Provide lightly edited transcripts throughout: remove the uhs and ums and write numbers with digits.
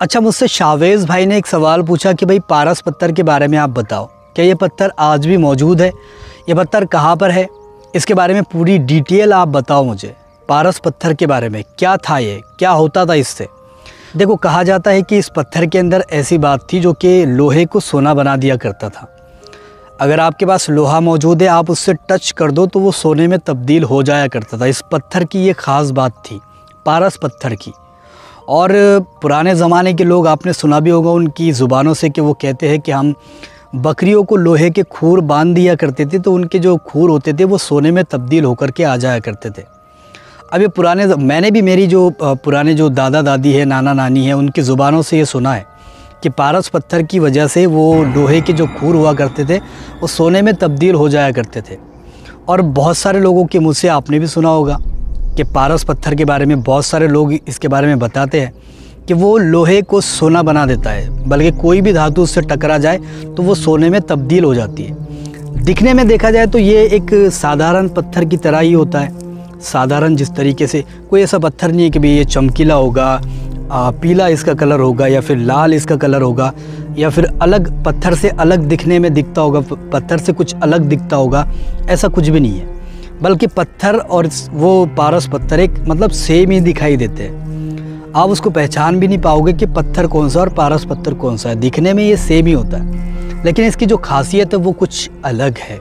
अच्छा, मुझसे शावेज़ भाई ने एक सवाल पूछा कि भाई पारस पत्थर के बारे में आप बताओ, क्या ये पत्थर आज भी मौजूद है? ये पत्थर कहाँ पर है? इसके बारे में पूरी डिटेल आप बताओ मुझे। पारस पत्थर के बारे में क्या था, ये क्या होता था इससे? देखो, कहा जाता है कि इस पत्थर के अंदर ऐसी बात थी जो कि लोहे को सोना बना दिया करता था। अगर आपके पास लोहा मौजूद है, आप उससे टच कर दो तो वो सोने में तब्दील हो जाया करता था। इस पत्थर की ये ख़ास बात थी, पारस पत्थर की। और पुराने ज़माने के लोग, आपने सुना भी होगा उनकी ज़ुबानों से कि वो कहते हैं कि हम बकरियों को लोहे के खूर बांध दिया करते थे तो उनके जो खूर होते थे वो सोने में तब्दील होकर के आ जाया करते थे। अब ये मैंने भी मेरी जो पुराने जो दादा दादी है, नाना नानी है, उनकी ज़ुबानों से ये सुना है कि पारस पत्थर की वजह से वो लोहे के जो खूर हुआ करते थे वो सोने में तब्दील हो जाया करते थे। और बहुत सारे लोगों के मुँह से आपने भी सुना होगा कि पारस पत्थर के बारे में बहुत सारे लोग इसके बारे में बताते हैं कि वो लोहे को सोना बना देता है, बल्कि कोई भी धातु उससे टकरा जाए तो वो सोने में तब्दील हो जाती है। दिखने में देखा जाए तो ये एक साधारण पत्थर की तरह ही होता है। साधारण जिस तरीके से, कोई ऐसा पत्थर नहीं है कि भाई ये चमकीला होगा, पीला इसका कलर होगा या फिर लाल इसका कलर होगा या फिर अलग पत्थर से अलग दिखने में दिखता होगा, पत्थर से कुछ अलग दिखता होगा, ऐसा कुछ भी नहीं है। बल्कि पत्थर और वो पारस पत्थर एक मतलब सेम ही दिखाई देते हैं। आप उसको पहचान भी नहीं पाओगे कि पत्थर कौन सा और पारस पत्थर कौन सा है। दिखने में ये सेम ही होता है, लेकिन इसकी जो खासियत है वो कुछ अलग है।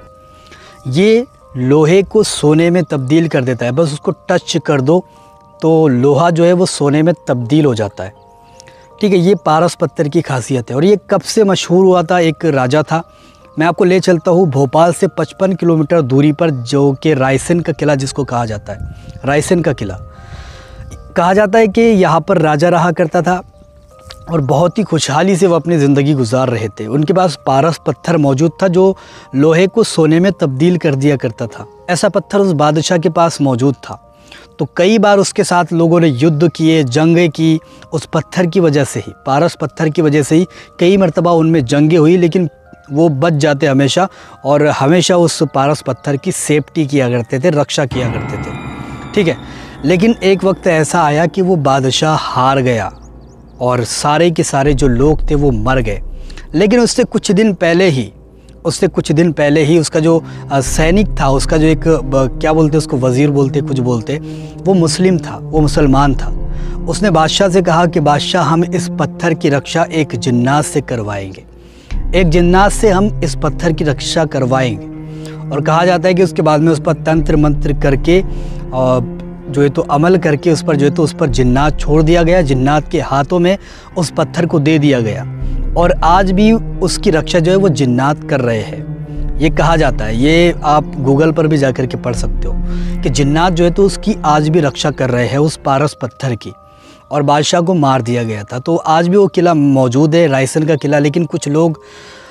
ये लोहे को सोने में तब्दील कर देता है। बस उसको टच कर दो तो लोहा जो है वो सोने में तब्दील हो जाता है। ठीक है, ये पारस पत्थर की खासियत है। और ये कब से मशहूर हुआ था? एक राजा था, मैं आपको ले चलता हूँ भोपाल से 55 किलोमीटर दूरी पर, जो कि रायसेन का किला जिसको कहा जाता है। रायसेन का किला कहा जाता है कि यहाँ पर राजा रहा करता था और बहुत ही खुशहाली से वो अपनी ज़िंदगी गुजार रहे थे। उनके पास पारस पत्थर मौजूद था जो लोहे को सोने में तब्दील कर दिया करता था। ऐसा पत्थर उस बादशाह के पास मौजूद था। तो कई बार उसके साथ लोगों ने युद्ध किए, जंगें की, उस पत्थर की वजह से ही, पारस पत्थर की वजह से ही कई मरतबा उनमें जंगें हुई, लेकिन वो बच जाते हमेशा और हमेशा उस पारस पत्थर की सेफ्टी किया करते थे, रक्षा किया करते थे। ठीक है, लेकिन एक वक्त ऐसा आया कि वो बादशाह हार गया और सारे के सारे जो लोग थे वो मर गए। लेकिन उससे कुछ दिन पहले ही उसका जो सैनिक था, उसका जो एक क्या बोलते उसको, वज़ीर बोलते, कुछ बोलते, वो मुस्लिम था, वो मुसलमान था। उसने बादशाह से कहा कि बादशाह, हम इस पत्थर की रक्षा एक जिन्नात से करवाएंगे, एक जिन्नात से हम इस पत्थर की रक्षा करवाएंगे। और कहा जाता है कि उसके बाद में उस पर तंत्र मंत्र करके और जो है तो अमल करके उस पर जो है तो उस पर जिन्नात छोड़ दिया गया। जिन्नात के हाथों में उस पत्थर को दे दिया गया और आज भी उसकी रक्षा जो है वो जिन्नात कर रहे हैं। ये कहा जाता है, ये आप गूगल पर भी जाकर के पढ़ सकते हो कि जिन्नात जो है तो उसकी आज भी रक्षा कर रहे हैं, उस पारस पत्थर की। और बादशाह को मार दिया गया था। तो आज भी वो किला मौजूद है, रायसेन का किला। लेकिन कुछ लोग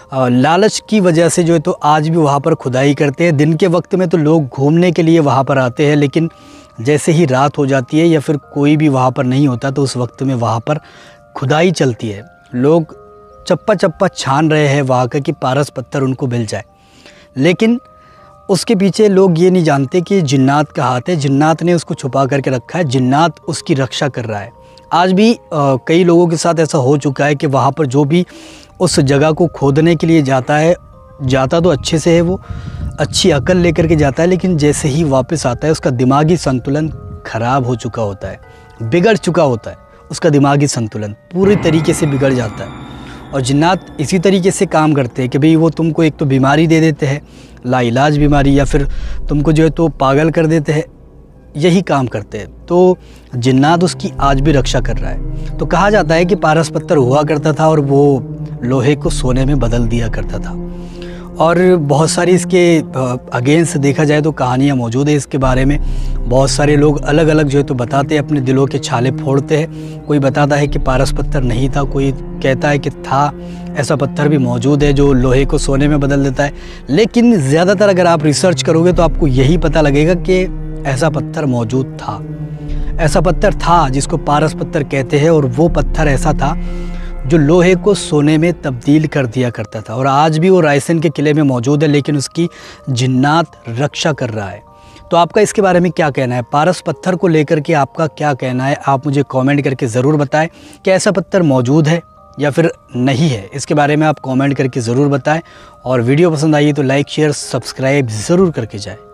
लालच की वजह से जो है तो आज भी वहाँ पर खुदाई करते हैं। दिन के वक्त में तो लोग घूमने के लिए वहाँ पर आते हैं, लेकिन जैसे ही रात हो जाती है या फिर कोई भी वहाँ पर नहीं होता तो उस वक्त में वहाँ पर खुदाई चलती है। लोग चप्पा चप्पा छान रहे हैं वहाँ का कि पारस पत्थर उनको मिल जाए। लेकिन उसके पीछे लोग ये नहीं जानते कि जिन्नात का हाथ है, जिन्नात ने उसको छुपा करके रखा है, जिन्नात उसकी रक्षा कर रहा है। आज भी कई लोगों के साथ ऐसा हो चुका है कि वहाँ पर जो भी उस जगह को खोदने के लिए जाता तो अच्छे से है, वो अच्छी अकल लेकर के जाता है, लेकिन जैसे ही वापस आता है उसका दिमागी संतुलन ख़राब हो चुका होता है, बिगड़ चुका होता है। उसका दिमागी संतुलन पूरी तरीके से बिगड़ जाता है। और जिन्नात इसी तरीके से काम करते हैं कि भाई वो तुमको एक तो बीमारी दे देते हैं, लाइलाज बीमारी, या फिर तुमको जो है तो पागल कर देते हैं, यही काम करते हैं। तो जिन्नात उसकी आज भी रक्षा कर रहा है। तो कहा जाता है कि पारस पत्थर हुआ करता था और वो लोहे को सोने में बदल दिया करता था। और बहुत सारी इसके अगेंस्ट देखा जाए तो कहानियाँ मौजूद है इसके बारे में। बहुत सारे लोग अलग अलग जो है तो बताते हैं, अपने दिलों के छाले फोड़ते हैं। कोई बताता है कि पारस पत्थर नहीं था, कोई कहता है कि था, ऐसा पत्थर भी मौजूद है जो लोहे को सोने में बदल देता है। लेकिन ज़्यादातर अगर आप रिसर्च करोगे तो आपको यही पता लगेगा कि ऐसा पत्थर मौजूद था, ऐसा पत्थर था जिसको पारस पत्थर कहते हैं। और वो पत्थर ऐसा था जो लोहे को सोने में तब्दील कर दिया करता था। और आज भी वो रायसेन के किले में मौजूद है, लेकिन उसकी जिन्नात रक्षा कर रहा है। तो आपका इसके बारे में क्या कहना है? पारस पत्थर को लेकर के आपका क्या कहना है? आप मुझे कमेंट करके ज़रूर बताएं कि ऐसा पत्थर मौजूद है या फिर नहीं है। इसके बारे में आप कमेंट करके ज़रूर बताएं। और वीडियो पसंद आई तो लाइक शेयर सब्सक्राइब ज़रूर करके जाएं।